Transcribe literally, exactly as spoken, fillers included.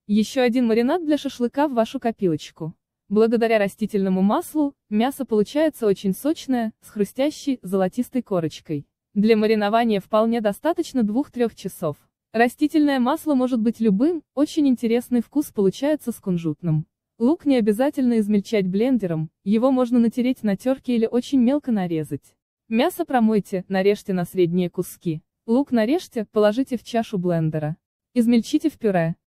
Еще один маринад для шашлыка в вашу копилочку. Благодаря растительному маслу, мясо получается очень сочное, с хрустящей, золотистой корочкой. Для маринования вполне достаточно двух-трёх часов. Растительное масло может быть любым, очень интересный вкус получается с кунжутным. Лук не обязательно измельчать блендером, его можно натереть на терке или очень мелко нарезать. Мясо промойте, нарежьте на средние куски. Лук нарежьте, положите в чашу блендера. Измельчите в пюре.